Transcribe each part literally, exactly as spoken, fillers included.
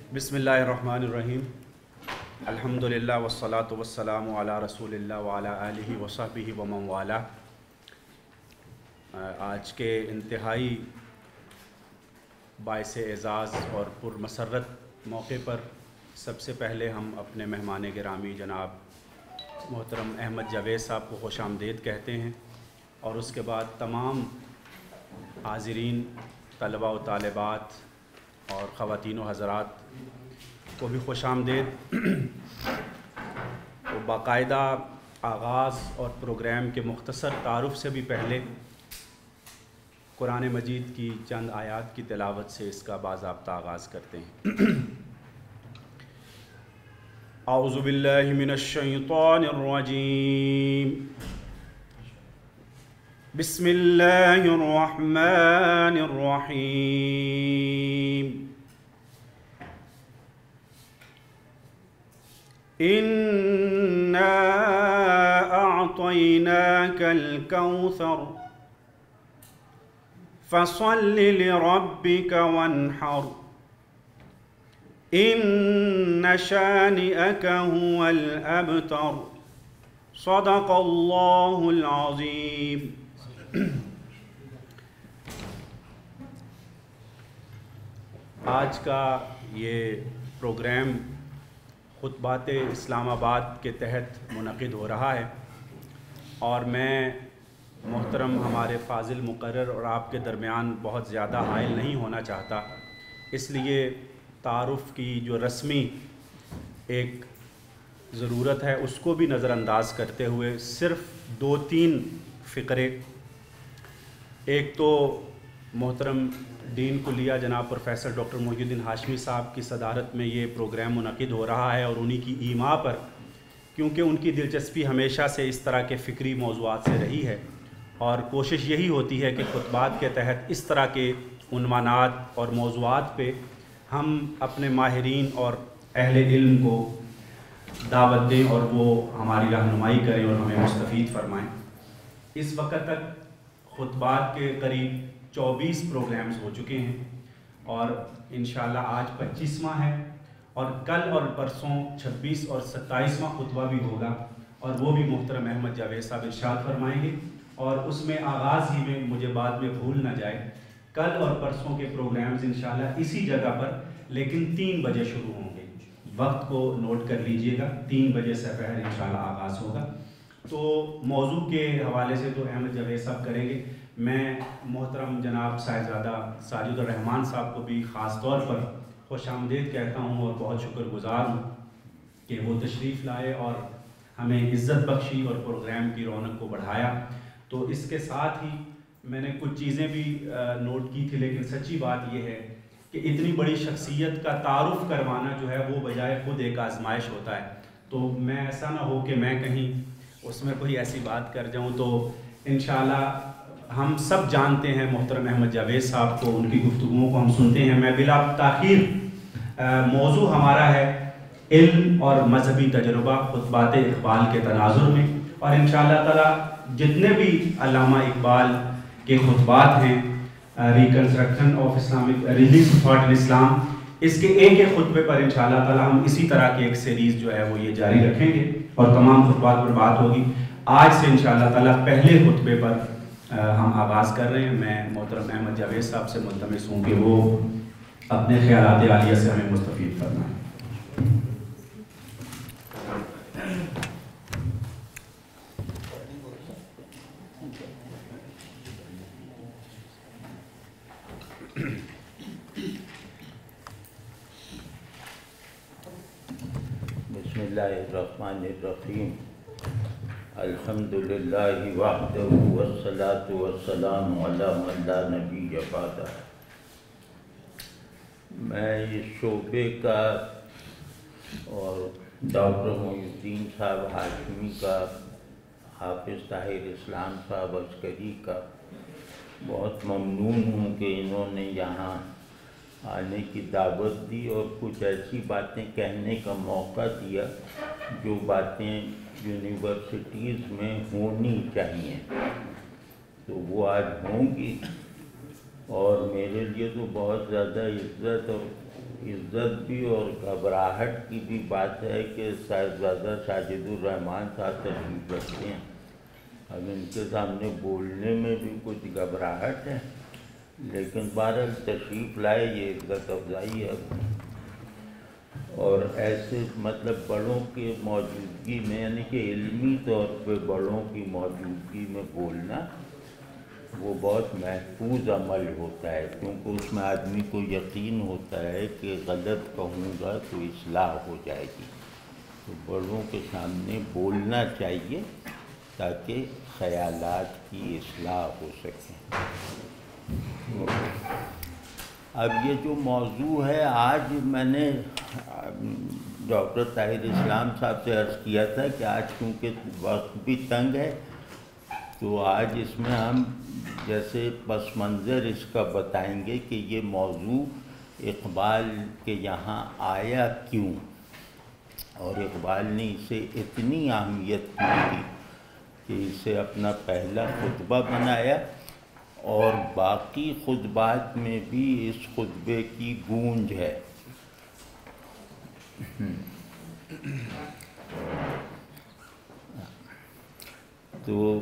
بسم اللہ الرحمن الرحیم الحمدللہ والصلاة والسلام علی رسول اللہ وعلی آلہ وصحبہ ومن والہ۔ آج کے انتہائی باعث اعزاز اور پرمسرت موقع پر سب سے پہلے ہم اپنے مہمان گرامی جناب محترم احمد جاوید صاحب کو خوش آمدید کہتے ہیں، اور اس کے بعد تمام حاضرین طلباء و طالبات اور خواتین و حضرات کو بھی خوش آمدید۔ باقاعدہ آغاز اور پروگرام کے مختصر تعارف سے بھی پہلے قرآن مجید کی چند آیات کی تلاوت سے اس کا باضابطہ آغاز کرتے ہیں۔ اعوذ باللہ من الشیطان الرجیم، بسم اللہ الرحمن الرحیم۔ اِنَّا أَعْطَيْنَاكَ الْكَوْثَرَ فَصَلِّ لِرَبِّكَ وَانْحَرْ إِنَّ شَانِئَكَ هُوَ الْأَبْتَرُ۔ صدق اللہ العظیم۔ آج کا یہ پروگرام خطبات اسلام آباد کے تحت منعقد ہو رہا ہے، اور میں محترم ہمارے فاضل مقرر اور آپ کے درمیان بہت زیادہ حائل نہیں ہونا چاہتا، اس لیے تعارف کی جو رسمی ایک ضرورت ہے اس کو بھی نظر انداز کرتے ہوئے صرف دو تین فقرے، ایک تو محترم ڈین کلیہ جناب پروفیسر ڈاکٹر محی الدین ہاشمی صاحب کی صدارت میں یہ پروگرام منعقد ہو رہا ہے، اور انہی کی ایما پر، کیونکہ ان کی دلچسپی ہمیشہ سے اس طرح کے فکری موضوعات سے رہی ہے، اور کوشش یہی ہوتی ہے کہ خطبات کے تحت اس طرح کے عنوانات اور موضوعات پہ ہم اپنے ماہرین اور اہل علم کو دعوت دیں اور وہ ہماری رہنمائی کریں اور ہمیں مستفید فرمائیں۔ اس وقت تک خطبات کے قریب چوبیس پروگرامز ہو چکے ہیں، اور انشاءاللہ آج پچیسواں ہے، اور کل اور پرسوں چھبیس اور ستائیسواں خطبہ بھی ہوگا، اور وہ بھی محترم احمد جاوید صاحب ارشاد فرمائیں گے، اور اس میں آغاز ہی میں مجھے بعد میں بھول نہ جائے، کل اور پرسوں کے پروگرامز انشاءاللہ اسی جگہ پر لیکن تین بجے شروع ہوں گے، وقت کو نوٹ کر لیجئے گا، تین بجے سے پہلے انشاءاللہ آغاز ہوگا۔ تو موضوع کے حوالے سے تو احمد جاوید صاحب کریں گے، میں محترم جناب صاحبزادہ ساجد الرحمان صاحب کو بھی خاص طور پر خوش آمدید کہتا ہوں، اور بہت شکر گزار ہوں کہ وہ تشریف لائے اور ہمیں عزت بخشی اور پروگرام کی رونق کو بڑھایا۔ تو اس کے ساتھ ہی میں نے کچھ چیزیں بھی نوٹ کی تھی، لیکن سچی بات یہ ہے کہ اتنی بڑی شخصیت کا تعارف کروانا جو ہے وہ بجائے خود ایک آزمائش ہوتا ہے، تو میں ایسا نہ ہو کہ میں کہیں اس میں کوئی ایسی بات کر جاؤں۔ تو انشاءاللہ ہم سب جانتے ہیں محترم احمد جاوید صاحب کو، ان کی گفتگوؤں کو ہم سنتے ہیں۔ میں بلا تاخیر موضوع ہمارا ہے علم اور مذہبی تجربہ خطبات اقبال کے تناظر میں، اور انشاءاللہ تعالی جتنے بھی علامہ اقبال کے خطبات ہیں، reconstruction of Islamic religious thought in Islam, اس کے ایک ایک خطبے پر انشاءاللہ تعالی ہم اسی طرح کی ایک سیریز جو ہے وہ یہ جاری رکھیں گے، اور تمام خطبات پر بات ہوگی۔ آج سے انشاءاللہ تعالی پہلے خطبے پر ہم آغاز کر رہے ہیں۔ میں محترم احمد جاوید صاحب سے ملتمس ہوں کہ وہ اپنے خیالات عالیہ سے ہمیں مستفید فرمائیں۔ بسم اللہ الرحمن الرحیم، الحمدللہ وحدہ والصلاة والسلام علی من لا نبی بعدہ۔ میں اس شعبے کا اور ڈاکٹر محی الدین صاحب ہاشمی کا، حافظ طاہر اسلام صاحب عسکری کا بہت ممنون ہوں کہ انہوں نے یہاں آنے کی دعوت دی اور کچھ ایسی باتیں کہنے کا موقع دیا جو باتیں یونیورسٹیز میں ہونی چاہیے، تو وہ آج ہوں گی، اور میرے لیے تو بہت زیادہ عزت اور عزت بھی اور گھبراہٹ کی بھی بات ہے کہ صاحبزادہ ساجد الرحمان صاحب تشریف رکھتے ہیں. اب ان کے سامنے بولنے میں بھی کچھ گھبراہٹ ہے، لیکن بہرحال تشریف لائے، یہ عزت افزائی ہے. اور ایسے مطلب بڑوں کے موجودگی میں، یعنی کہ علمی طور پہ بڑوں کی موجودگی میں بولنا وہ بہت محفوظ عمل ہوتا ہے، کیونکہ اس میں آدمی کو یقین ہوتا ہے کہ غلط کہوں گا تو اصلاح ہو جائے گی. تو بڑوں کے سامنے بولنا چاہیے تاکہ خیالات کی اصلاح ہو سکے. اب یہ جو موضوع ہے، آج میں نے ڈاکٹر طاہر اسلام صاحب سے عرض کیا تھا کہ آج کیونکہ وقت بھی تنگ ہے تو آج اس میں ہم جیسے پس منظر اس کا بتائیں گے کہ یہ موضوع اقبال کے یہاں آیا کیوں، اور اقبال نے اسے اتنی اہمیت کیوں دی کہ اسے اپنا پہلا خطبہ بنایا، اور باقی خطبات میں بھی اس خطبے کی گونج ہے. تو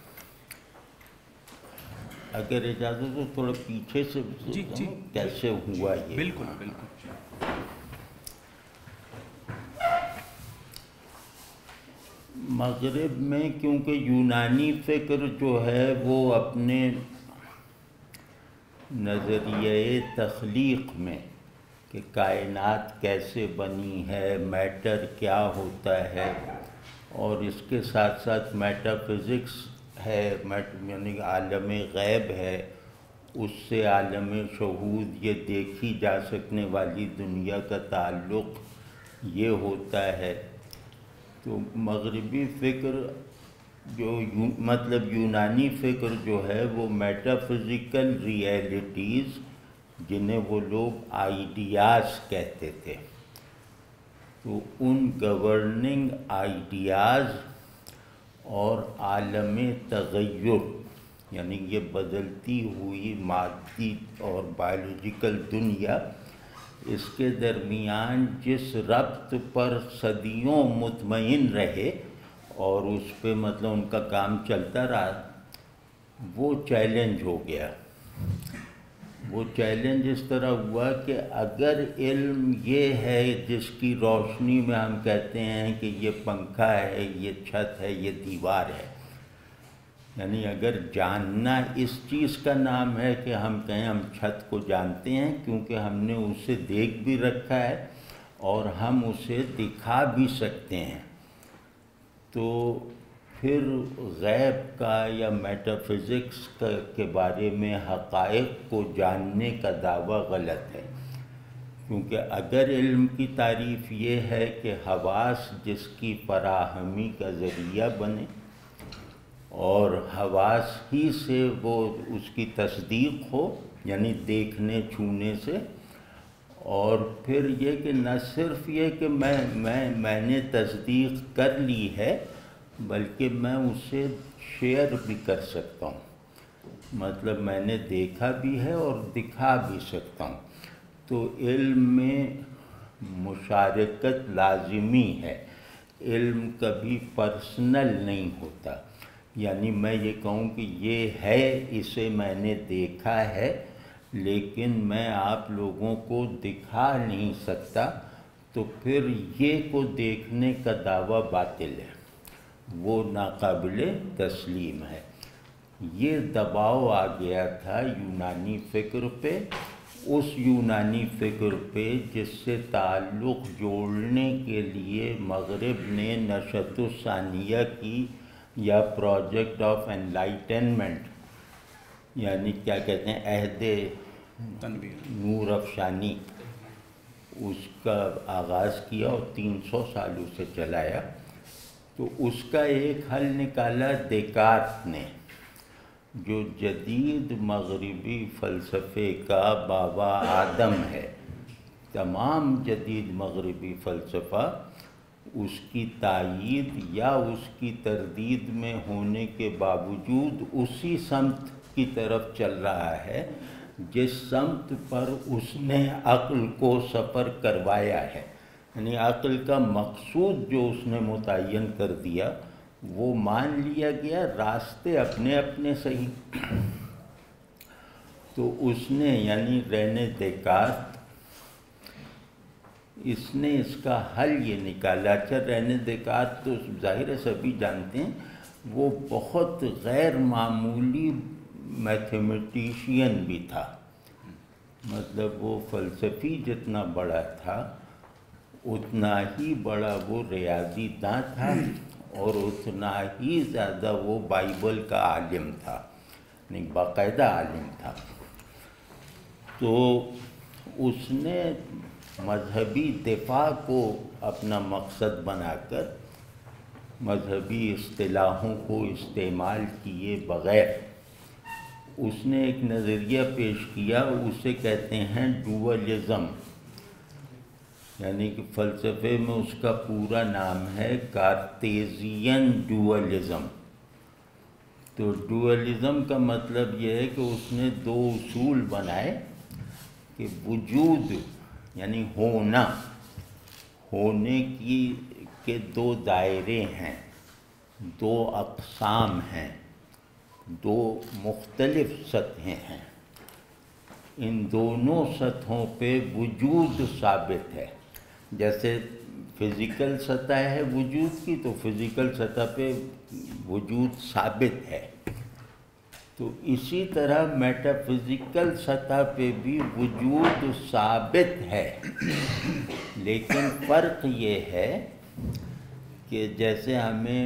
اگر اجازت ہو تھوڑا پیچھے سے جی جی کیسے ہوا یہ. بالکل بالکل. مغرب میں کیونکہ یونانی فکر جو ہے وہ اپنے نظریۂ تخلیق میں کہ کائنات کیسے بنی ہے، میٹر کیا ہوتا ہے، اور اس کے ساتھ ساتھ میٹا فزکس ہے، یعنی عالم غیب ہے، اس سے عالم شہود یہ دیکھی جا سکنے والی دنیا کا تعلق یہ ہوتا ہے. تو مغربی فکر جو مطلب یونانی فکر جو ہے وہ میٹا فزیکل ریئلٹیز، جنہیں وہ لوگ آئیڈیاز کہتے تھے، تو ان گورننگ آئیڈیاز اور عالم تغیر، یعنی یہ بدلتی ہوئی مادی اور بایولوجیکل دنیا، اس کے درمیان جس ربط پر صدیوں مطمئن رہے اور اس پہ مطلب ان کا کام چلتا رہا، وہ چیلنج ہو گیا. وہ چیلنج اس طرح ہوا کہ اگر علم یہ ہے جس کی روشنی میں ہم کہتے ہیں کہ یہ پنکھا ہے، یہ چھت ہے، یہ دیوار ہے، یعنی اگر جاننا اس چیز کا نام ہے کہ ہم کہیں ہم چھت کو جانتے ہیں کیونکہ ہم نے اسے دیکھ بھی رکھا ہے اور ہم اسے دکھا بھی سکتے ہیں، تو پھر غیب کا یا میٹا فزکس کے بارے میں حقائق کو جاننے کا دعویٰ غلط ہے. کیونکہ اگر علم کی تعریف یہ ہے کہ حواس جس کی فراہمی کا ذریعہ بنے اور حواس ہی سے وہ اس کی تصدیق ہو، یعنی دیکھنے چھونے سے، اور پھر یہ کہ نہ صرف یہ کہ میں میں میں نے تصدیق کر لی ہے بلکہ میں اسے شیئر بھی کر سکتا ہوں، مطلب میں نے دیکھا بھی ہے اور دکھا بھی سکتا ہوں. تو علم میں مشارکت لازمی ہے، علم کبھی پرسنل نہیں ہوتا. یعنی میں یہ کہوں کہ یہ ہے، اسے میں نے دیکھا ہے، لیکن میں آپ لوگوں کو دکھا نہیں سکتا، تو پھر یہ کو دیکھنے کا دعویٰ باطل ہے، وہ ناقابل تسلیم ہے. یہ دباؤ آ گیا تھا یونانی فکر پہ، اس یونانی فکر پہ جس سے تعلق جوڑنے کے لیے مغرب نے نشأۃ الثانیہ کی، یا پروجیکٹ آف انلائٹنمنٹ، یعنی کیا کہتے ہیں عہد نور افشانی، اس کا آغاز کیا اور تین سو سال اسے چلایا. تو اس کا ایک حل نکالا دیکارت نے، جو جدید مغربی فلسفے کا بابا آدم ہے. تمام جدید مغربی فلسفہ اس کی تائید یا اس کی تردید میں ہونے کے باوجود اسی سمت کی طرف چل رہا ہے جس سمت پر اس نے عقل کو سفر کروایا ہے، یعنی عقل کا مقصود جو اس نے متعین کر دیا وہ مان لیا گیا، راستے اپنے اپنے صحیح۔ تو اس نے یعنی رینے دیکارت اس نے اس کا حل یہ نکالا۔ اچھا رینے دیکارت تو ظاہر ہے سبھی جانتے ہیں، وہ بہت غیر معمولی میتھمیٹیشین بھی تھا، مطلب وہ فلسفی جتنا بڑا تھا اتنا ہی بڑا وہ ریاضی داں تھا، اور اتنا ہی زیادہ وہ بائبل کا عالم تھا، یعنی باقاعدہ عالم تھا۔ تو اس نے مذہبی دفاع کو اپنا مقصد بنا کر مذہبی اصطلاحوں کو استعمال کیے بغیر اس نے ایک نظریہ پیش کیا، اسے کہتے ہیں ڈوئلزم، یعنی کہ فلسفے میں اس کا پورا نام ہے کارتیزین ڈوئلزم۔ تو ڈوئلزم کا مطلب یہ ہے کہ اس نے دو اصول بنائے کہ وجود یعنی ہونا، ہونے کی کے دو دائرے ہیں، دو اقسام ہیں، دو مختلف سطحیں ہیں، ان دونوں سطحوں پہ وجود ثابت ہے۔ جیسے فزیکل سطح ہے وجود کی، تو فزیکل سطح پہ وجود ثابت ہے، تو اسی طرح میٹا فزیکل سطح پہ بھی وجود ثابت ہے، لیکن فرق یہ ہے کہ جیسے ہمیں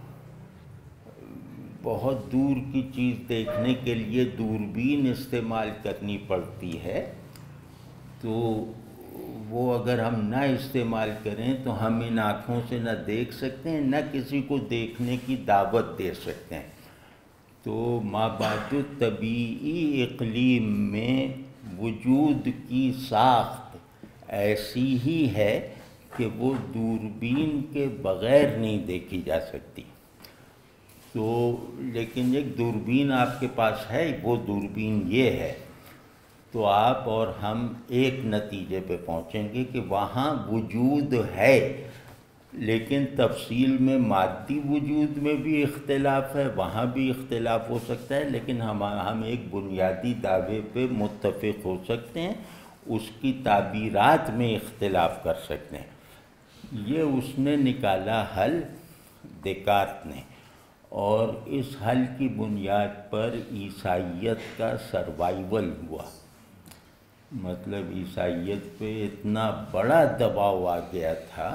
بہت دور کی چیز دیکھنے کے لیے دوربین استعمال کرنی پڑتی ہے، تو وہ اگر ہم نہ استعمال کریں تو ہم ان آنکھوں سے نہ دیکھ سکتے ہیں، نہ کسی کو دیکھنے کی دعوت دے سکتے ہیں۔ تو مابعد طبیعی اقلیم میں وجود کی ساخت ایسی ہی ہے کہ وہ دوربین کے بغیر نہیں دیکھی جا سکتی۔ تو لیکن ایک دوربین آپ کے پاس ہے، وہ دوربین یہ ہے، تو آپ اور ہم ایک نتیجے پہ پہنچیں گے کہ وہاں وجود ہے، لیکن تفصیل میں مادی وجود میں بھی اختلاف ہے، وہاں بھی اختلاف ہو سکتا ہے، لیکن ہم ہم ایک بنیادی دعوے پہ متفق ہو سکتے ہیں، اس کی تعبیرات میں اختلاف کر سکتے ہیں۔ یہ اس نے نکالا حل دیکارت نے، اور اس حل کی بنیاد پر عیسائیت کا سروائیول ہوا، مطلب عیسائیت پہ اتنا بڑا دباؤ آ گیا تھا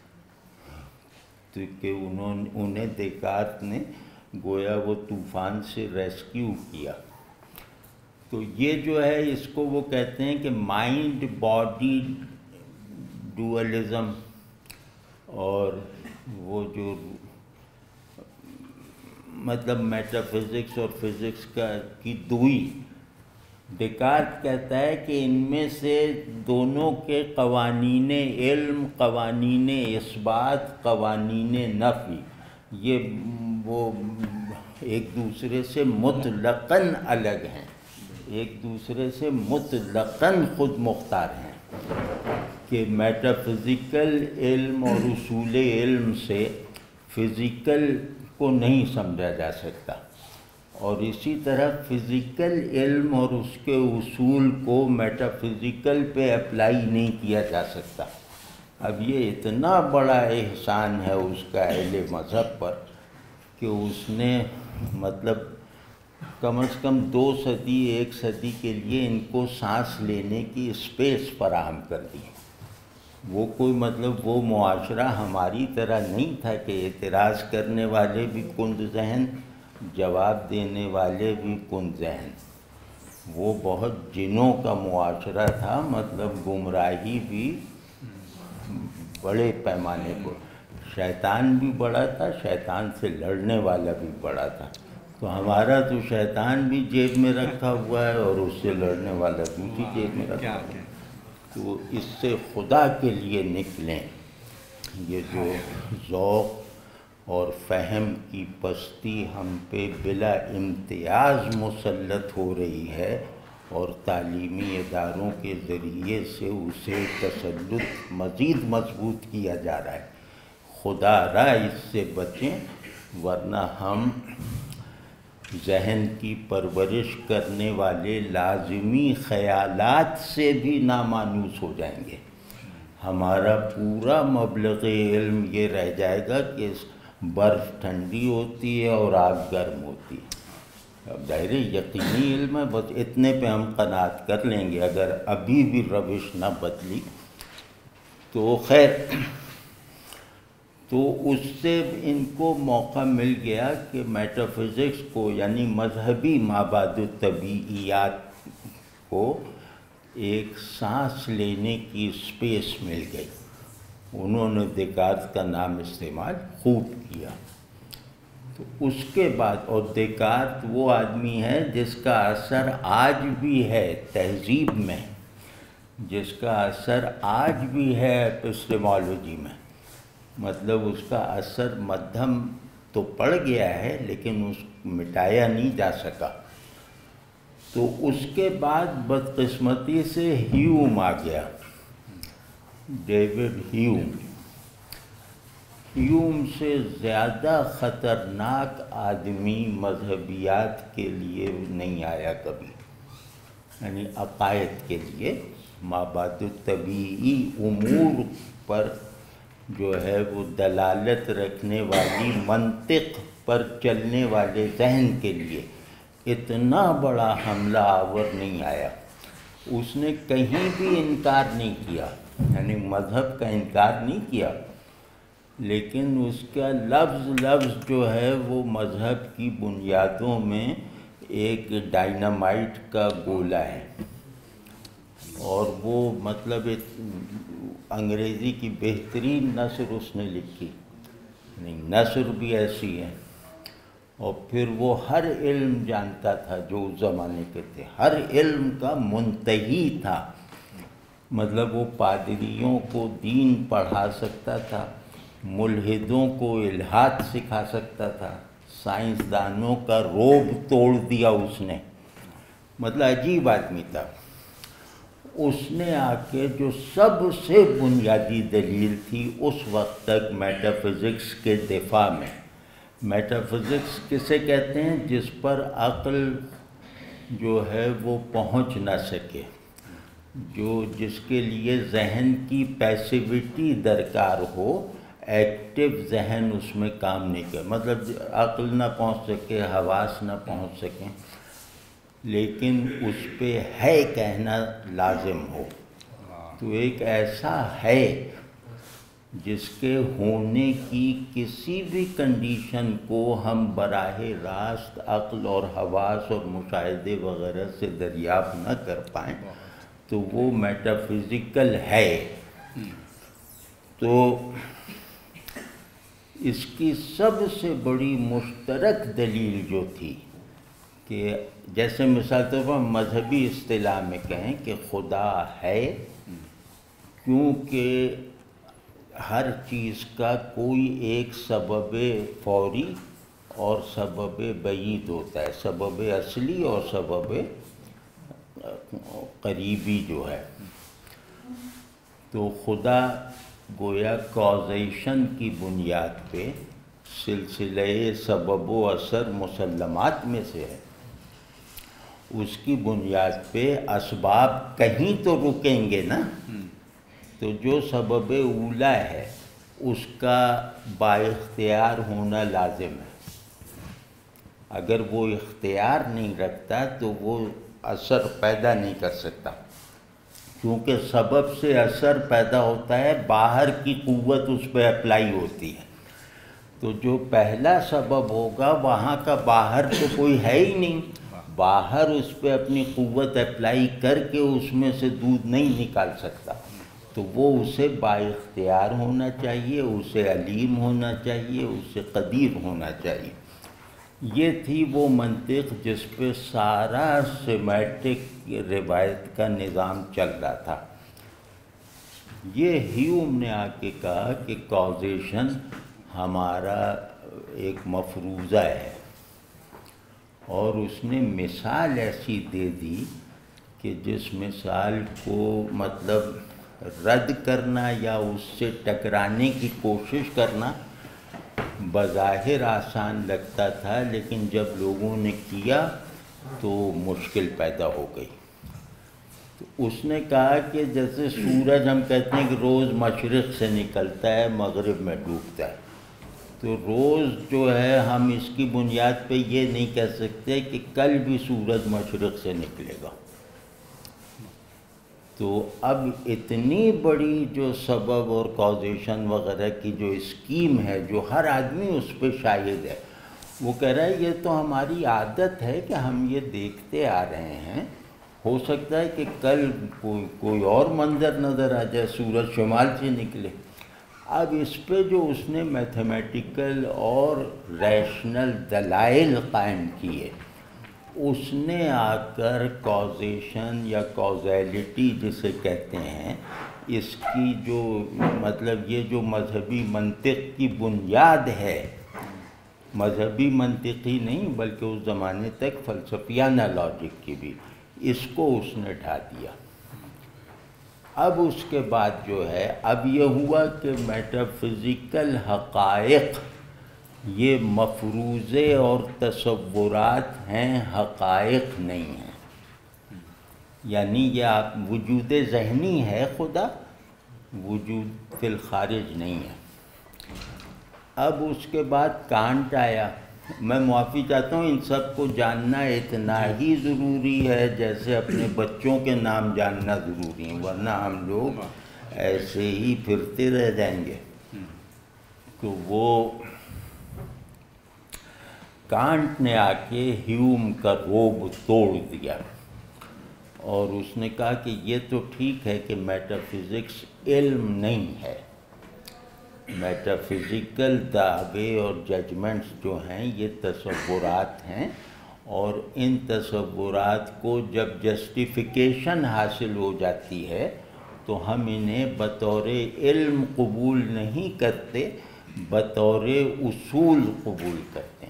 کہ انہوں انہیں دیکارت نے گویا وہ طوفان سے ریسکیو کیا۔ تو یہ جو ہے اس کو وہ کہتے ہیں کہ مائنڈ باڈی ڈوئلزم، اور وہ جو مطلب میٹا فزکس اور فزکس کا کی دوئی، دیکارت کہتا ہے کہ ان میں سے دونوں کے قوانین علم، قوانین اثبات، قوانین نفی، یہ وہ ایک دوسرے سے مطلقاً الگ ہیں، ایک دوسرے سے مطلقاً خود مختار ہیں، کہ میٹا فزیکل علم اور اصول علم سے فزیکل کو نہیں سمجھا جا سکتا، اور اسی طرح فزیکل علم اور اس کے اصول کو میٹا فزیکل پہ اپلائی نہیں کیا جا سکتا۔ اب یہ اتنا بڑا احسان ہے اس کا اہل مذہب پر کہ اس نے مطلب کم از کم دو صدی ایک صدی کے لیے ان کو سانس لینے کی اسپیس فراہم کر دی۔ وہ کوئی مطلب وہ معاشرہ ہماری طرح نہیں تھا کہ اعتراض کرنے والے بھی کند ذہن، جواب دینے والے بھی کند ذہن، وہ بہت جنوں کا معاشرہ تھا، مطلب گمراہی بھی بڑے پیمانے پر، شیطان بھی بڑا تھا، شیطان سے لڑنے والا بھی بڑا تھا۔ تو ہمارا تو شیطان بھی جیب میں رکھا ہوا ہے اور اس سے لڑنے والا دوسری جیب میں رکھا ہوا ہے۔ تو اس سے خدا کے لیے نکلیں، یہ جو ذوق اور فہم کی پستی ہم پہ بلا امتیاز مسلط ہو رہی ہے، اور تعلیمی اداروں کے ذریعے سے اسے تسلط مزید مضبوط کیا جا رہا ہے۔ خدا را اس سے بچیں، ورنہ ہم ذہن کی پرورش کرنے والے لازمی خیالات سے بھی نامانوس ہو جائیں گے۔ ہمارا پورا مبلغ علم یہ رہ جائے گا کہ برف ٹھنڈی ہوتی ہے اور آگ گرم ہوتی ہے۔ اب ظاہر یقینی علم ہے، بس اتنے پہ ہم قناعت کر لیں گے۔ اگر ابھی بھی روش نہ بدلی تو خیر، تو اس سے ان کو موقع مل گیا کہ میٹا فزکس کو، یعنی مذہبی مابعد الطبیعیات کو ایک سانس لینے کی اسپیس مل گئی۔ انہوں نے دیکارت کا نام استعمال خوب کیا۔ تو اس کے بعد، اور دیکارت وہ آدمی ہے جس کا اثر آج بھی ہے تہذیب میں، جس کا اثر آج بھی ہے ایپسٹیمالوجی میں، مطلب اس کا اثر مدھم تو پڑ گیا ہے لیکن اس مٹایا نہیں جا سکا۔ تو اس کے بعد بدقسمتی سے ہیوم آ گیا، ڈیوڈ ہیوم۔ ہیوم سے زیادہ خطرناک آدمی مذہبیات کے لیے نہیں آیا کبھی، یعنی عقائد کے لیے، مابعد الطبیعی امور پر جو ہے وہ دلالت رکھنے والی منطق پر چلنے والے ذہن کے لیے اتنا بڑا حملہ آور نہیں آیا۔ اس نے کہیں بھی انکار نہیں کیا، یعنی مذہب کا انکار نہیں کیا، لیکن اس کا لفظ لفظ جو ہے وہ مذہب کی بنیادوں میں ایک ڈائنامائٹ کا گولہ ہے۔ اور وہ مطلب انگریزی کی بہترین نثر اس نے لکھی، نہیں نثر بھی ایسی ہے۔ اور پھر وہ ہر علم جانتا تھا جو اس زمانے کے تھے، ہر علم کا منتہی تھا، مطلب وہ پادریوں کو دین پڑھا سکتا تھا، ملحدوں کو الحاد سکھا سکتا تھا، سائنسدانوں کا روب توڑ دیا اس نے، مطلب عجیب آدمی تھا۔ اس نے آ کے جو سب سے بنیادی دلیل تھی اس وقت تک میٹا فزکس کے دفاع میں، میٹا فزکس کسے کہتے ہیں؟ جس پر عقل جو ہے وہ پہنچ نہ سکے، جو جس کے لیے ذہن کی پیسیوٹی درکار ہو، ایکٹیو ذہن اس میں کام نہیں کرے، مطلب عقل نہ پہنچ سکے، حواس نہ پہنچ سکیں، لیکن اس پہ ہے کہنا لازم ہو۔ تو ایک ایسا ہے جس کے ہونے کی کسی بھی کنڈیشن کو ہم براہ راست عقل اور حواس اور مشاہدے وغیرہ سے دریافت نہ کر پائیں، تو وہ میٹا فزیکل ہے۔ تو اس کی سب سے بڑی مشترک دلیل جو تھی کہ جیسے مثال طور پر مذہبی اصطلاح میں کہیں کہ خدا ہے، کیونکہ ہر چیز کا کوئی ایک سبب فوری اور سبب بعید ہوتا ہے، سبب اصلی اور سبب قریبی جو ہے۔ تو خدا گویا کازیشن کی بنیاد پہ سلسلہ سبب و اثر مسلمات میں سے ہے، اس کی بنیاد پہ اسباب کہیں تو رکیں گے نا، تو جو سبب اولا ہے اس کا با اختیار ہونا لازم ہے۔ اگر وہ اختیار نہیں رکھتا تو وہ اثر پیدا نہیں کر سکتا، کیونکہ سبب سے اثر پیدا ہوتا ہے، باہر کی قوت اس پہ اپلائی ہوتی ہے۔ تو جو پہلا سبب ہوگا وہاں کا باہر تو کوئی ہے ہی نہیں، باہر اس پہ اپنی قوت اپلائی کر کے اس میں سے دودھ نہیں نکال سکتا، تو وہ اسے با اختیار ہونا چاہیے، اسے علیم ہونا چاہیے، اسے قدیر ہونا چاہیے۔ یہ تھی وہ منطق جس پہ سارا سیمیٹک روایت کا نظام چل رہا تھا۔ یہ ہیوم نے آ کے کہا کہ کازیشن ہمارا ایک مفروضہ ہے، اور اس نے مثال ایسی دے دی کہ جس مثال کو مطلب رد کرنا یا اس سے ٹکرانے کی کوشش کرنا بظاہر آسان لگتا تھا، لیکن جب لوگوں نے کیا تو مشکل پیدا ہو گئی۔ تو اس نے کہا کہ جیسے سورج ہم کہتے ہیں کہ روز مشرق سے نکلتا ہے مغرب میں ڈوبتا ہے، تو روز جو ہے ہم اس کی بنیاد پہ یہ نہیں کہہ سکتے کہ کل بھی سورج مشرق سے نکلے گا۔ تو اب اتنی بڑی جو سبب اور کازیشن وغیرہ کی جو اسکیم ہے، جو ہر آدمی اس پہ شاہد ہے، وہ کہہ رہا ہے یہ تو ہماری عادت ہے کہ ہم یہ دیکھتے آ رہے ہیں، ہو سکتا ہے کہ کل کوئی کوئی اور منظر نظر آ جائے، سورج شمال سے نکلے۔ اب اس پہ جو اس نے میتھمیٹیکل اور ریشنل دلائل قائم کیے، اس نے آ کر کازیشن یا کازیلٹی جسے کہتے ہیں، اس کی جو مطلب یہ جو مذہبی منطق کی بنیاد ہے، مذہبی منطق ہی نہیں بلکہ اس زمانے تک فلسفیانہ لاجک کی بھی، اس کو اس نے ڈھا دیا۔ اب اس کے بعد جو ہے اب یہ ہوا کہ میٹا فزیکل حقائق یہ مفروضے اور تصورات ہیں، حقائق نہیں ہیں۔ یعنی یہ آپ وجود ذہنی ہے، خدا وجود فی الخارج نہیں ہے۔ اب اس کے بعد کانٹ آیا۔ میں معافی چاہتا ہوں، ان سب کو جاننا اتنا ہی ضروری ہے جیسے اپنے بچوں کے نام جاننا ضروری ہے، ورنہ ہم لوگ ایسے ہی پھرتے رہ جائیں گے۔ تو وہ کانٹ نے آ کے ہیوم کا روب توڑ دیا، اور اس نے کہا کہ یہ تو ٹھیک ہے کہ میٹا فزکس علم نہیں ہے، میٹا فزیکل دعوے اور ججمنٹس جو ہیں یہ تصورات ہیں، اور ان تصورات کو جب جسٹیفیکیشن حاصل ہو جاتی ہے تو ہم انہیں بطور علم قبول نہیں کرتے، بطور اصول قبول کرتے ہیں۔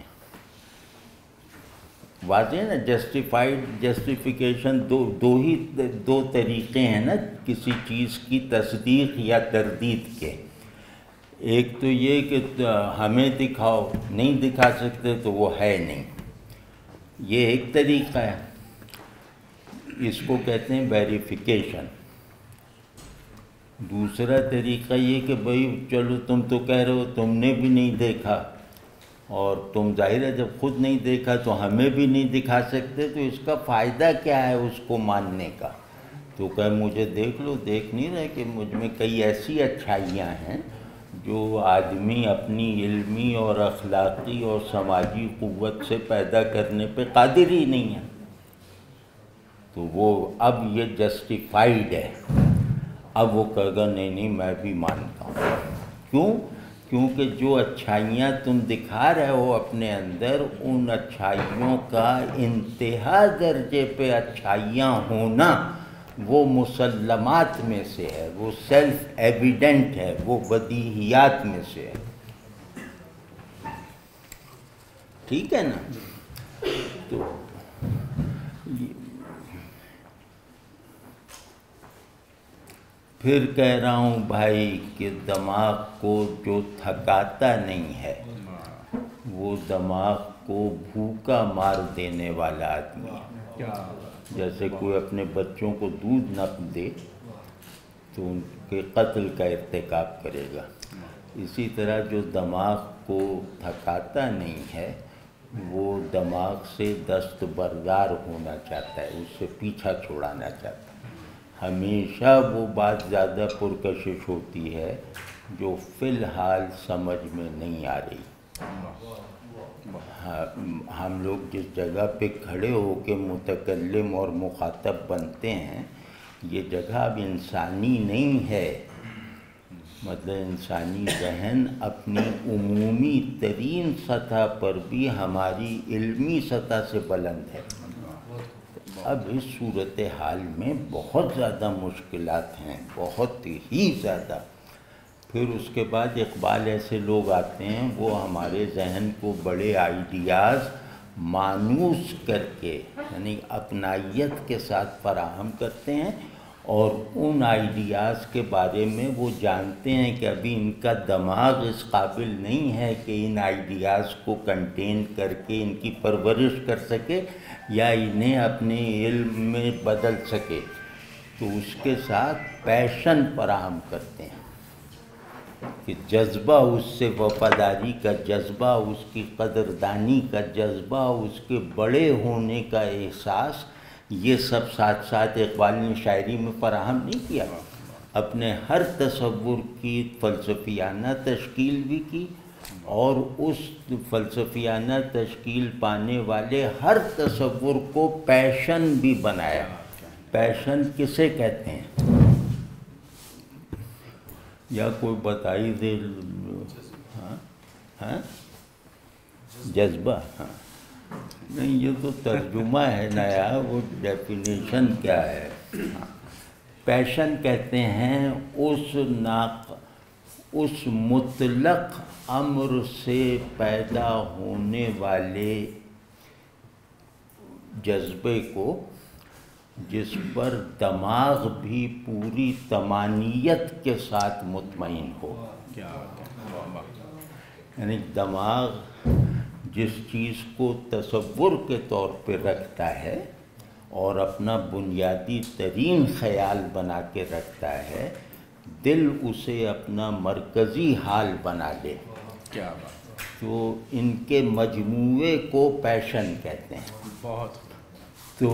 واضح نا، جسٹیفائڈ جسٹیفیکیشن دو دو ہی دو طریقے ہیں نا کسی چیز کی تصدیق یا تردید کے۔ ایک تو یہ کہ ہمیں دکھاؤ، نہیں دکھا سکتے تو وہ ہے نہیں، یہ ایک طریقہ ہے، اس کو کہتے ہیں ویریفیکیشن۔ دوسرا طریقہ یہ کہ بھئی چلو تم تو کہہ رہے ہو تم نے بھی نہیں دیکھا، اور تم ظاہر ہے جب خود نہیں دیکھا تو ہمیں بھی نہیں دکھا سکتے، تو اس کا فائدہ کیا ہے اس کو ماننے کا؟ تو کہ مجھے دیکھ لو، دیکھ نہیں رہے کہ مجھ میں کئی ایسی اچھائیاں ہیں جو آدمی اپنی علمی اور اخلاقی اور سماجی قوت سے پیدا کرنے پہ قادر ہی نہیں ہے۔ تو وہ اب یہ جسٹیفائیڈ ہے، اب وہ کہے گا نہیں نہیں میں بھی مانتا ہوں۔ کیوں؟ کیونکہ جو اچھائیاں تم دکھا رہے ہو اپنے اندر، ان اچھائیوں کا انتہا درجے پہ اچھائیاں ہونا وہ مسلمات میں سے ہے، وہ سیلف ایویڈنٹ ہے، وہ بدیہیات میں سے ہے۔ ٹھیک ہے نا؟ تو پھر کہہ رہا ہوں بھائی کہ دماغ کو جو تھکاتا نہیں ہے وہ دماغ کو بھوکا مار دینے والا آدمی ہے۔ جیسے کوئی اپنے بچوں کو دودھ نہ دے تو ان کے قتل کا ارتکاب کرے گا، اسی طرح جو دماغ کو تھکاتا نہیں ہے وہ دماغ سے دستبردار ہونا چاہتا ہے، اس سے پیچھا چھوڑانا چاہتا ہے۔ ہمیشہ وہ بات زیادہ پرکشش ہوتی ہے جو فی الحال سمجھ میں نہیں آ رہی۔ ہم لوگ جس جگہ پہ کھڑے ہو کے متکلم اور مخاطب بنتے ہیں، یہ جگہ اب انسانی نہیں ہے، مطلب انسانی ذہن اپنی عمومی ترین سطح پر بھی ہماری علمی سطح سے بلند ہے۔ اب اس صورتحال میں بہت زیادہ مشکلات ہیں، بہت ہی زیادہ۔ پھر اس کے بعد اقبال ایسے لوگ آتے ہیں وہ ہمارے ذہن کو بڑے آئیڈیاز مانوس کر کے یعنی اپنائیت کے ساتھ فراہم کرتے ہیں، اور ان آئیڈیاز کے بارے میں وہ جانتے ہیں کہ ابھی ان کا دماغ اس قابل نہیں ہے کہ ان آئیڈیاز کو کنٹین کر کے ان کی پرورش کر سکے یا انہیں اپنے علم میں بدل سکے، تو اس کے ساتھ پیشن فراہم کرتے ہیں کہ جذبہ، اس سے وفاداری کا جذبہ، اس کی قدردانی کا جذبہ، اس کے بڑے ہونے کا احساس، یہ سب ساتھ ساتھ اقبال نے شاعری میں فراہم نہیں کیا، اپنے ہر تصور کی فلسفیانہ تشکیل بھی کی، اور اس فلسفیانہ تشکیل پانے والے ہر تصور کو پیشن بھی بنایا۔ پیشن کسے کہتے ہیں؟ یا کوئی بتائی دے؟ ہاں ہاں جذبہ، ہاں نہیں یہ تو ترجمہ ہے نیا، وہ ڈیفینیشن کیا ہے؟ پیشن کہتے ہیں اس ناق اس مطلق امر سے پیدا ہونے والے جذبے کو جس پر دماغ بھی پوری طمانیت کے ساتھ مطمئن ہو، یعنی دماغ جس چیز کو تصور کے طور پہ رکھتا ہے اور اپنا بنیادی ترین خیال بنا کے رکھتا ہے، دل اسے اپنا مرکزی حال بنا لے، کیا بات، تو ان کے مجموعے کو پیشن کہتے ہیں۔ بہت تو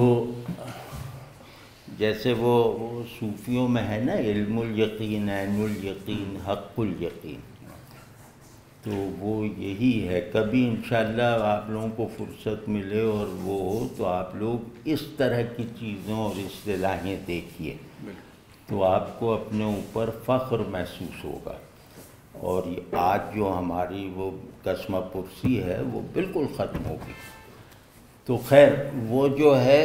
جیسے وہ صوفیوں میں ہے نا، علم الیقین، عین الیقین، حق الیقین، تو وہ یہی ہے۔ کبھی انشاءاللہ آپ لوگوں کو فرصت ملے اور وہ ہو تو آپ لوگ اس طرح کی چیزوں اور اصطلاحیں دیکھیے، تو آپ کو اپنے اوپر فخر محسوس ہوگا، اور آج جو ہماری وہ قسمہ پرسی ہے وہ بالکل ختم ہوگی۔ تو خیر وہ جو ہے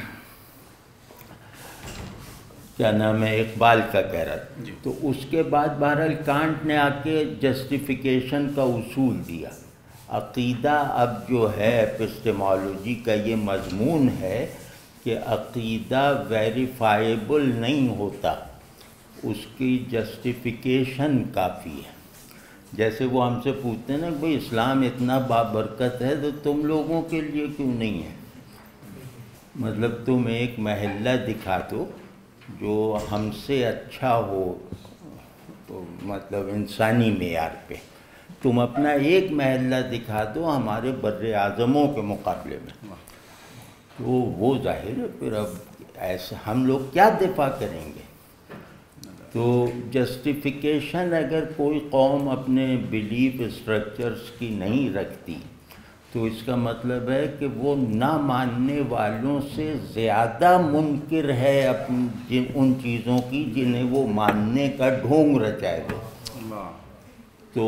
کیا نام ہے، اقبال کا کہہ رہا تھا، تو اس کے بعد بہرحال کانٹ نے آ کے جسٹیفیکیشن کا اصول دیا۔ عقیدہ اب جو ہے ایپسٹیمالوجی کا یہ مضمون ہے کہ عقیدہ ویریفائیبل نہیں ہوتا، اس کی جسٹیفیکیشن کافی ہے۔ جیسے وہ ہم سے پوچھتے ہیں نا کہ بھئی اسلام اتنا بابرکت ہے تو تم لوگوں کے لیے کیوں نہیں ہے؟ مطلب تم ایک محلہ دکھا دو جو ہم سے اچھا ہو، تو مطلب انسانی معیار پہ تم اپنا ایک محلہ دکھا دو ہمارے بر اعظموں کے مقابلے میں، تو وہ ظاہر ہے پھر اب ایسے ہم لوگ کیا دفاع کریں گے؟ تو جسٹیفیکیشن اگر کوئی قوم اپنے بیلیف اسٹرکچرز کی نہیں رکھتی تو اس کا مطلب ہے کہ وہ نہ ماننے والوں سے زیادہ منکر ہے اپن ان چیزوں کی جنہیں وہ ماننے کا ڈھونگ رچائے گا۔ تو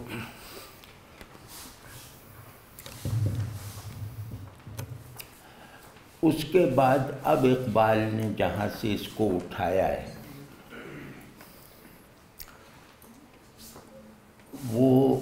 اس کے بعد اب اقبال نے جہاں سے اس کو اٹھایا ہے وہ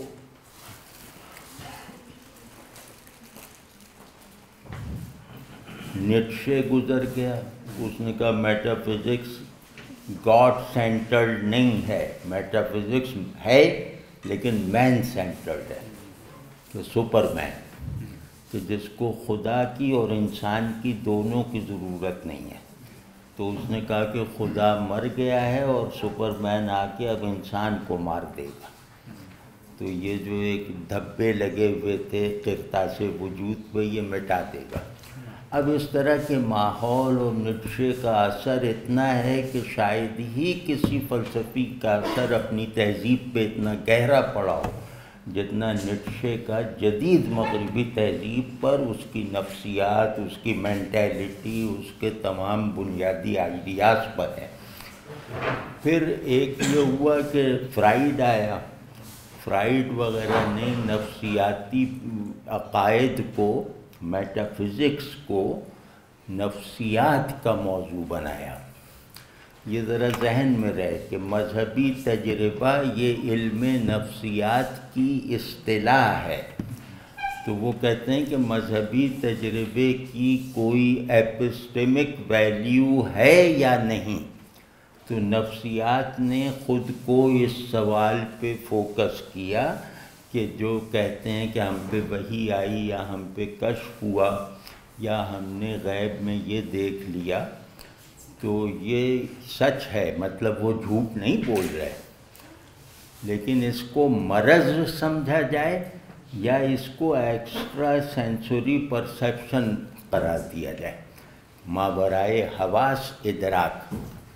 نیٹشے گزر گیا، اس نے کہا میٹا فزکس گاڈ سینٹرڈ نہیں ہے، میٹا فزکس ہے لیکن مین سینٹرڈ ہے، کہ سپر مین، کہ جس کو خدا کی اور انسان کی دونوں کی ضرورت نہیں ہے۔ تو اس نے کہا کہ خدا مر گیا ہے اور سپر مین آ کے اب انسان کو مار دے گا، تو یہ جو ایک دھبے لگے ہوئے تھے قرطاسِ وجود پہ یہ مٹا دے گا۔ اب اس طرح کے ماحول اور نیٹشے کا اثر اتنا ہے کہ شاید ہی کسی فلسفی کا اثر اپنی تہذیب پہ اتنا گہرا پڑا ہو جتنا نیٹشے کا جدید مغربی تہذیب پر، اس کی نفسیات، اس کی مینٹیلٹی، اس کے تمام بنیادی آئیڈیاز پر ہے۔ پھر ایک یہ ہوا کہ فرائیڈ آیا، فرائیڈ وغیرہ نے نفسیاتی عقائد کو، میٹا فزکس کو نفسیات کا موضوع بنایا۔ یہ ذرا ذہن میں رہے کہ مذہبی تجربہ یہ علم نفسیات کی اصطلاح ہے، تو وہ کہتے ہیں کہ مذہبی تجربے کی کوئی ایپسٹیمک ویلیو ہے یا نہیں. تو نفسیات نے خود کو اس سوال پہ فوکس کیا کہ جو کہتے ہیں کہ ہم پہ وحی آئی یا ہم پہ کشف ہوا یا ہم نے غیب میں یہ دیکھ لیا، تو یہ سچ ہے، مطلب وہ جھوٹ نہیں بول رہے، لیکن اس کو مرض سمجھا جائے یا اس کو ایکسٹرا سینسوری پرسیپشن قرار دیا جائے، ماورائے حواس ادراک.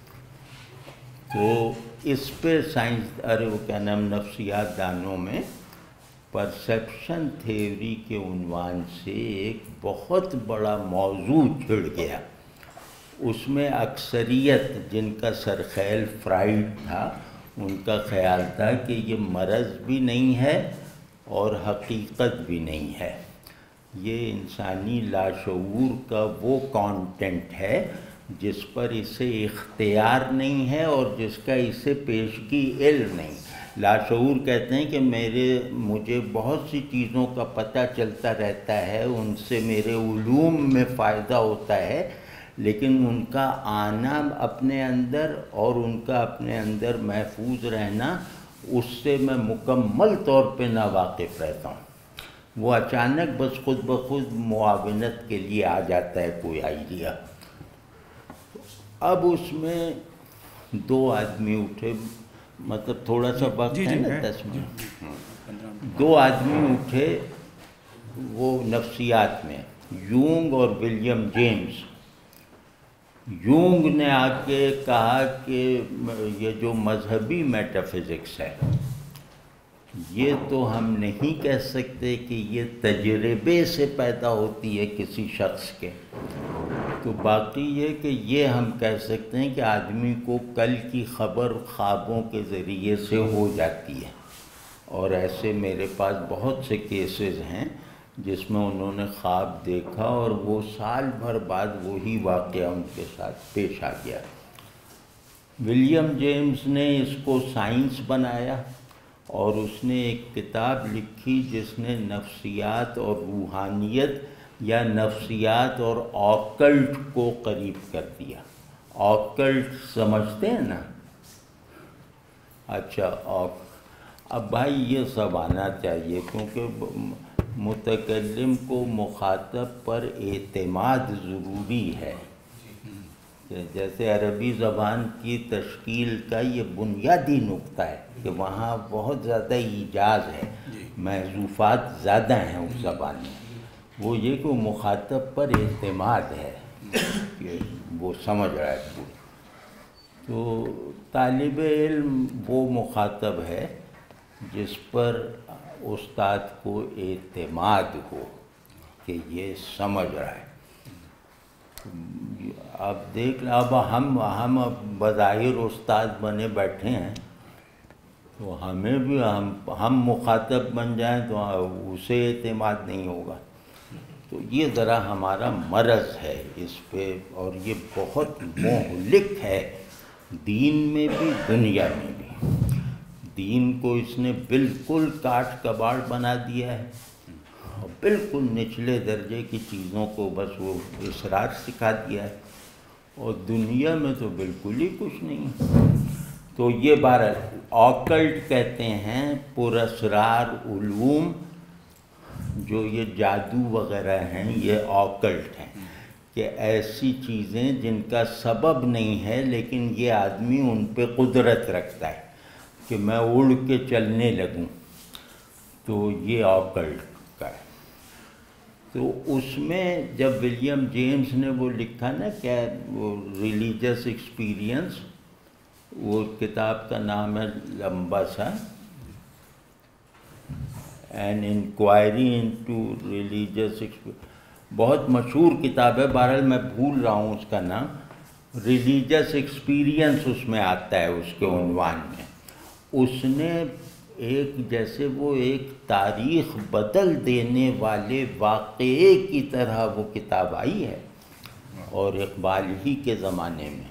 تو اس پہ سائنس ارے وہ کیا نام نفسیات دانوں میں پرسیپشن تھیوری کے عنوان سے ایک بہت بڑا موضوع چھڑ گیا. اس میں اکثریت جن کا سرخیل فرائیڈ تھا، ان کا خیال تھا کہ یہ مرض بھی نہیں ہے اور حقیقت بھی نہیں ہے، یہ انسانی لاشعور کا وہ کانٹینٹ ہے جس پر اسے اختیار نہیں ہے اور جس کا اسے پیشگی علم نہیں. لاشعور کہتے ہیں کہ میرے مجھے بہت سی چیزوں کا پتہ چلتا رہتا ہے، ان سے میرے علوم میں فائدہ ہوتا ہے، لیکن ان کا آنا اپنے اندر اور ان کا اپنے اندر محفوظ رہنا، اس سے میں مکمل طور پہ ناواقف رہتا ہوں. وہ اچانک بس خود بخود معاونت کے لیے آ جاتا ہے کوئی آئیڈیا. اب اس میں دو آدمی اٹھے، مطلب تھوڑا سا وقت ہے نا دس منٹ. دو آدمی اٹھے وہ نفسیات میں، یونگ اور ولیم جیمز. یونگ نے آ کے کہا کہ یہ جو مذہبی میٹافزکس ہے، یہ تو ہم نہیں کہہ سکتے کہ یہ تجربے سے پیدا ہوتی ہے کسی شخص کے. تو باقی یہ کہ یہ ہم کہہ سکتے ہیں کہ آدمی کو کل کی خبر خوابوں کے ذریعے سے ہو جاتی ہے. اور ایسے میرے پاس بہت سے کیسز ہیں جس میں انہوں نے خواب دیکھا اور وہ سال بھر بعد وہی واقعہ ان کے ساتھ پیش آ گیا. ولیم جیمز نے اس کو سائنس بنایا اور اس نے ایک کتاب لکھی جس نے نفسیات اور روحانیت یا نفسیات اور آکلٹ کو قریب کر دیا. آکلٹ سمجھتے ہیں نا؟ اچھا، اب بھائی یہ سب آنا چاہیے کیونکہ متکلم کو مخاطب پر اعتماد ضروری ہے. جیسے عربی زبان کی تشکیل کا یہ بنیادی نقطہ ہے کہ وہاں بہت زیادہ ایجاز ہے، محذوفات زیادہ ہیں اس زبان میں. وہ یہ کہ وہ مخاطب پر اعتماد ہے کہ وہ سمجھ رہا ہے پوری. تو طالب علم وہ مخاطب ہے جس پر استاد کو اعتماد ہو کہ یہ سمجھ رہا ہے. اب دیکھ لیں، اب ہم ہم اب بظاہر استاد بنے بیٹھے ہیں، تو ہمیں بھی ہم ہم مخاطب بن جائیں تو اسے اعتماد نہیں ہوگا. تو یہ ذرا ہمارا مرض ہے اس پہ، اور یہ بہت مہلک ہے دین میں بھی دنیا میں بھی. دین کو اس نے بالکل کاٹ کباڑ بنا دیا ہے اور بالکل نچلے درجے کی چیزوں کو بس وہ اصرار سکھا دیا ہے، اور دنیا میں تو بالکل ہی کچھ نہیں. تو یہ بارہ آکلٹ کہتے ہیں پراسرار علوم، جو یہ جادو وغیرہ ہیں یہ آکلٹ ہیں، کہ ایسی چیزیں جن کا سبب نہیں ہے لیکن یہ آدمی ان پہ قدرت رکھتا ہے کہ میں اڑ کے چلنے لگوں، تو یہ آکلٹ کا ہے. تو اس میں جب ولیم جیمز نے وہ لکھا نا کیا وہ ریلیجس ایکسپیرینس، وہ کتاب کا نام ہے لمبا سا، an inquiry into religious experience, بہت مشہور کتاب ہے، بہرحال میں بھول رہا ہوں اس کا نام. ریلیجس ایکسپیرینس اس میں آتا ہے اس کے عنوان میں. اس نے ایک جیسے وہ ایک تاریخ بدل دینے والے واقعے کی طرح وہ کتاب آئی ہے، اور اقبال ہی کے زمانے میں.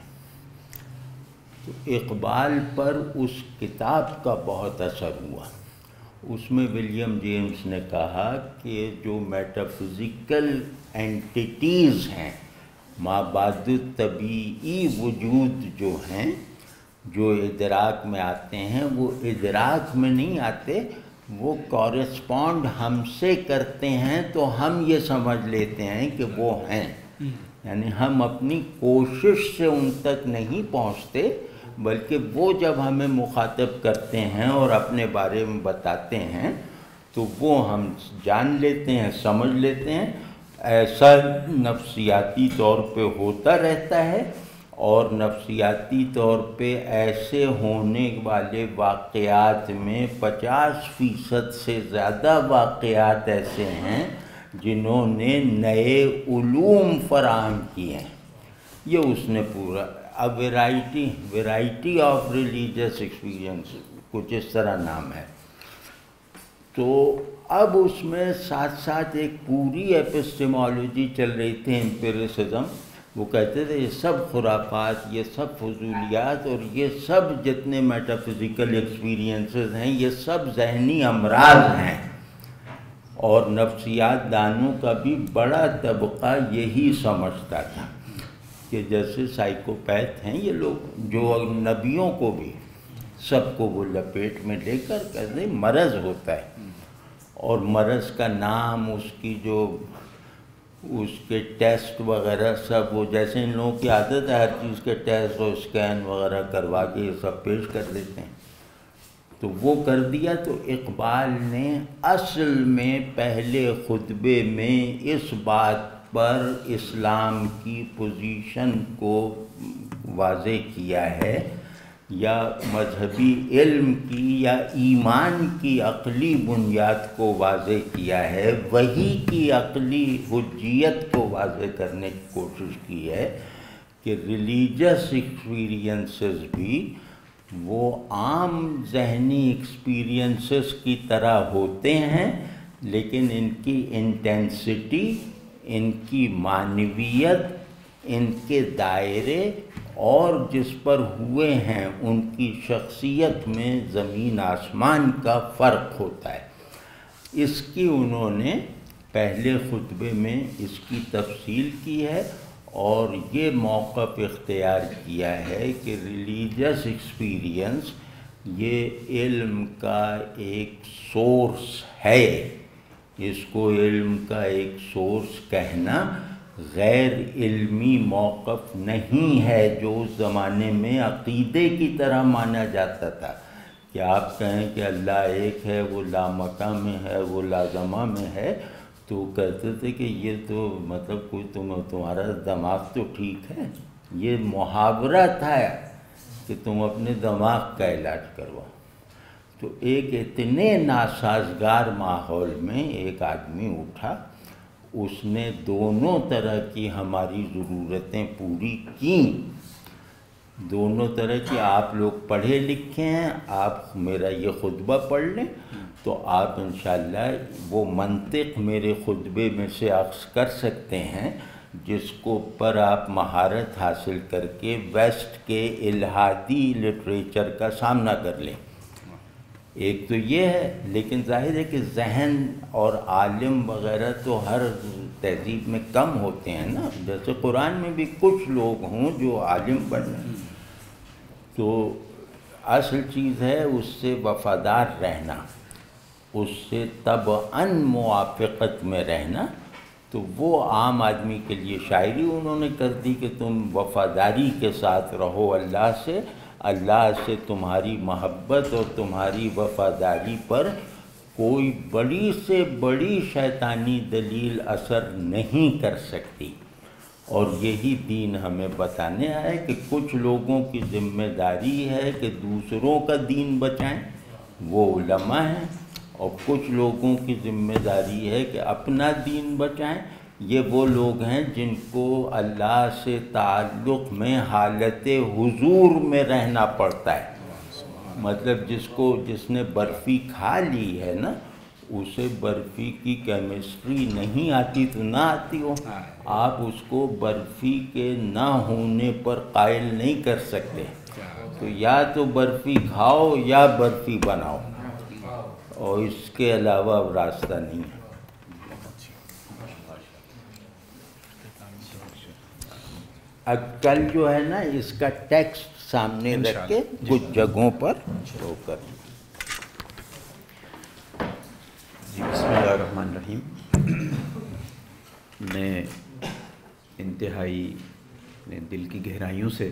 تو اقبال پر اس کتاب کا بہت اثر ہوا، اس میں ولیم جیمس نے کہا کہ جو میٹافزیکل اینٹیٹیز ہیں، مابعد الطبیعی وجود جو ہیں، جو ادراک میں آتے ہیں، وہ ادراک میں نہیں آتے، وہ کورسپونڈ ہم سے کرتے ہیں تو ہم یہ سمجھ لیتے ہیں کہ وہ ہیں. یعنی ہم اپنی کوشش سے ان تک نہیں پہنچتے، بلکہ وہ جب ہمیں مخاطب کرتے ہیں اور اپنے بارے میں بتاتے ہیں تو وہ ہم جان لیتے ہیں، سمجھ لیتے ہیں. ایسا نفسیاتی طور پہ ہوتا رہتا ہے، اور نفسیاتی طور پہ ایسے ہونے والے واقعات میں پچاس فیصد سے زیادہ واقعات ایسے ہیں جنہوں نے نئے علوم فراہم کیے ہیں. یہ اس نے پورا اب variety variety of religious experience کچھ اس طرح نام ہے. تو اب اس میں ساتھ ساتھ ایک پوری ایپسٹیمالوجی چل رہی تھی، امپیریسزم. وہ کہتے تھے یہ سب خرافات، یہ سب فضولیات، اور یہ سب جتنے میٹافزیکل ایکسپیرینسز ہیں یہ سب ذہنی امراض ہیں. اور نفسیات دانوں کا بھی بڑا طبقہ یہی سمجھتا تھا کہ جیسے سائیکوپیتھ ہیں یہ لوگ، جو نبیوں کو بھی سب کو وہ لپیٹ میں لے کر کہتے ہیں مرض ہوتا ہے، اور مرض کا نام، اس کی جو اس کے ٹیسٹ وغیرہ سب، وہ جیسے ان لوگوں کی عادت ہے ہر چیز کے ٹیسٹ اور اسکین وغیرہ کروا کے یہ سب پیش کر دیتے ہیں. تو وہ کر دیا. تو اقبال نے اصل میں پہلے خطبے میں اس بات پر اسلام کی پوزیشن کو واضح کیا ہے، یا مذہبی علم کی یا ایمان کی عقلی بنیاد کو واضح کیا ہے، وحی کی عقلی حجیت کو واضح کرنے کی کوشش کی ہے کہ ریلیجس ایکسپیرینسز بھی وہ عام ذہنی ایکسپیرینسز کی طرح ہوتے ہیں، لیکن ان کی انٹینسٹی، ان کی معنویت، ان کے دائرے اور جس پر ہوئے ہیں ان کی شخصیت میں زمین آسمان کا فرق ہوتا ہے. اس کی انہوں نے پہلے خطبے میں اس کی تفصیل کی ہے، اور یہ موقف اختیار کیا ہے کہ ریلیجس ایکسپیرینس یہ علم کا ایک سورس ہے. اس کو علم کا ایک سورس کہنا غیر علمی موقف نہیں ہے، جو اس زمانے میں عقیدے کی طرح مانا جاتا تھا کہ آپ کہیں کہ اللہ ایک ہے، وہ لامکاں میں ہے، وہ لازمہ میں ہے. تو کہتے تھے کہ یہ تو مطلب کوئی تم تمہارا دماغ تو ٹھیک ہے. یہ محاورہ تھا کہ تم اپنے دماغ کا علاج کرواؤ. تو ایک اتنے ناسازگار ماحول میں ایک آدمی اٹھا، اس نے دونوں طرح کی ہماری ضرورتیں پوری کیں. دونوں طرح کی، آپ لوگ پڑھے لکھے ہیں، آپ میرا یہ خطبہ پڑھ لیں تو آپ انشاءاللہ وہ منطق میرے خطبے میں سے اخذ کر سکتے ہیں جس کو پر آپ مہارت حاصل کر کے ویسٹ کے الہادی لٹریچر کا سامنا کر لیں. ایک تو یہ ہے، لیکن ظاہر ہے کہ ذہن اور عالم وغیرہ تو ہر تہذیب میں کم ہوتے ہیں نا. جیسے قرآن میں بھی کچھ لوگ ہوں جو عالم بنے، تو اصل چیز ہے اس سے وفادار رہنا، اس سے طبعاً موافقت میں رہنا. تو وہ عام آدمی کے لیے شاعری انہوں نے کر دی کہ تم وفاداری کے ساتھ رہو اللہ سے، اللہ سے تمہاری محبت اور تمہاری وفاداری پر کوئی بڑی سے بڑی شیطانی دلیل اثر نہیں کر سکتی. اور یہی دین ہمیں بتانے آئے کہ کچھ لوگوں کی ذمہ داری ہے کہ دوسروں کا دین بچائیں، وہ علماء ہیں، اور کچھ لوگوں کی ذمہ داری ہے کہ اپنا دین بچائیں، یہ وہ لوگ ہیں جن کو اللہ سے تعلق میں حالت حضور میں رہنا پڑتا ہے. مطلب جس کو جس نے برفی کھا لی ہے نا، اسے برفی کی کیمسٹری نہیں آتی تو نہ آتی ہو، آپ اس کو برفی کے نہ ہونے پر قائل نہیں کر سکتے. تو یا تو برفی کھاؤ یا برفی بناؤ. اور اس کے علاوہ اب راستہ نہیں ہے۔ اب کل جو ہے نا اس کا ٹیکسٹ سامنے رکھ کے کچھ جگہوں پر وہ کر۔ جی بسم اللہ الرحمن الرحیم۔ میں انتہائی دل کی گہرائیوں سے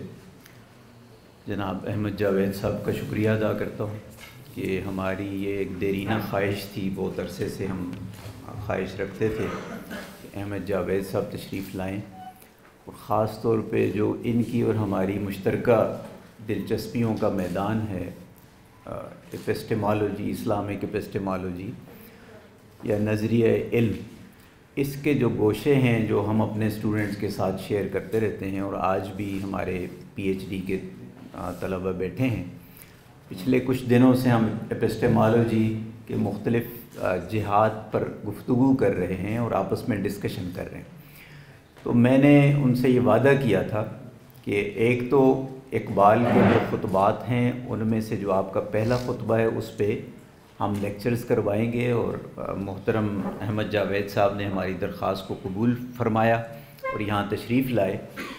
جناب احمد جاوید صاحب کا شکریہ ادا کرتا ہوں کہ ہماری یہ ایک دیرینہ خواہش تھی، بہت عرصے سے ہم خواہش رکھتے تھے کہ احمد جاوید صاحب تشریف لائیں، اور خاص طور پہ جو ان کی اور ہماری مشترکہ دلچسپیوں کا میدان ہے، ایپسٹیمالوجی، اسلامک ایپسٹیمالوجی یا نظریہ علم، اس کے جو گوشے ہیں جو ہم اپنے اسٹوڈنٹس کے ساتھ شیئر کرتے رہتے ہیں، اور آج بھی ہمارے پی ایچ ڈی کے طلبہ بیٹھے ہیں۔ پچھلے کچھ دنوں سے ہم ایپسٹیمالوجی کے مختلف جہات پر گفتگو کر رہے ہیں اور آپس میں ڈسکشن کر رہے ہیں۔ تو میں نے ان سے یہ وعدہ کیا تھا کہ ایک تو اقبال کے جو خطبات ہیں ان میں سے جو آپ کا پہلا خطبہ ہے اس پہ ہم لیکچرز کروائیں گے، اور محترم احمد جاوید صاحب نے ہماری درخواست کو قبول فرمایا اور یہاں تشریف لائے،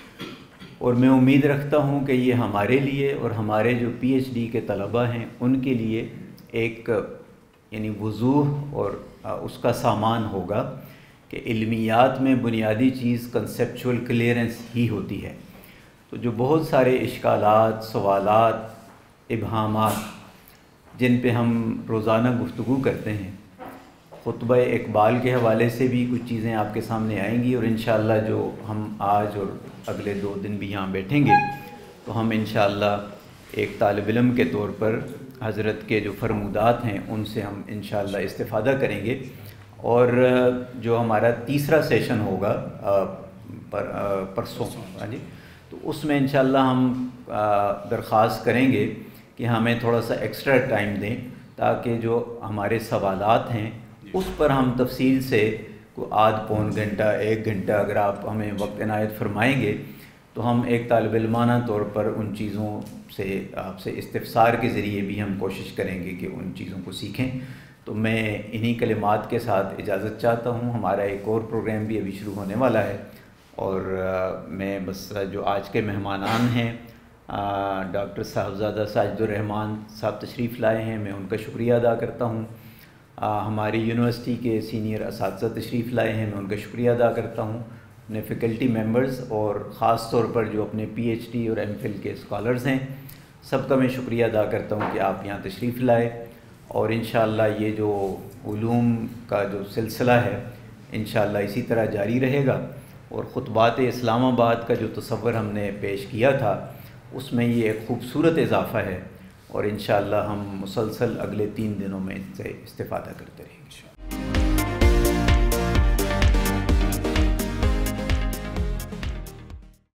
اور میں امید رکھتا ہوں کہ یہ ہمارے لیے اور ہمارے جو پی ایچ ڈی کے طلبہ ہیں ان کے لیے ایک یعنی وضوح اور اس کا سامان ہوگا کہ علمیات میں بنیادی چیز کنسیپچول کلیئرنس ہی ہوتی ہے۔ تو جو بہت سارے اشکالات، سوالات، ابہامات جن پہ ہم روزانہ گفتگو کرتے ہیں، خطبہ اقبال کے حوالے سے بھی کچھ چیزیں آپ کے سامنے آئیں گی، اور انشاءاللہ جو ہم آج اور اگلے دو دن بھی یہاں بیٹھیں گے تو ہم انشاءاللہ ایک طالب علم کے طور پر حضرت کے جو فرمودات ہیں ان سے ہم انشاءاللہ استفادہ کریں گے۔ اور جو ہمارا تیسرا سیشن ہوگا پر پرسوں ہاں جی، تو اس میں انشاءاللہ ہم درخواست کریں گے کہ ہمیں تھوڑا سا ایکسٹرا ٹائم دیں تاکہ جو ہمارے سوالات ہیں اس پر ہم تفصیل سے کو آدھ پون گھنٹہ ایک گھنٹہ اگر آپ ہمیں وقت عنایت فرمائیں گے تو ہم ایک طالب علمانہ طور پر ان چیزوں سے آپ سے استفسار کے ذریعے بھی ہم کوشش کریں گے کہ ان چیزوں کو سیکھیں۔ تو میں انہی کلمات کے ساتھ اجازت چاہتا ہوں۔ ہمارا ایک اور پروگرام بھی ابھی شروع ہونے والا ہے، اور میں بس جو آج کے مہمانان ہیں ڈاکٹر صاحبزادہ ساجد الرحمان صاحب تشریف لائے ہیں، میں ان کا شکریہ ادا کرتا ہوں۔ ہماری یونیورسٹی کے سینئر اساتذہ تشریف لائے ہیں، میں ان کا شکریہ ادا کرتا ہوں، اپنے فیکلٹی ممبرز اور خاص طور پر جو اپنے پی ایچ ڈی اور ایم فل کے اسکالرز ہیں، سب کا میں شکریہ ادا کرتا ہوں کہ آپ یہاں تشریف لائے۔ اور انشاءاللہ یہ جو علوم کا جو سلسلہ ہے انشاءاللہ اسی طرح جاری رہے گا، اور خطبات اسلام آباد کا جو تصور ہم نے پیش کیا تھا اس میں یہ ایک خوبصورت اضافہ ہے، اور انشاءاللہ ہم مسلسل اگلے تین دنوں میں اس سے استفادہ کرتے رہیں گے۔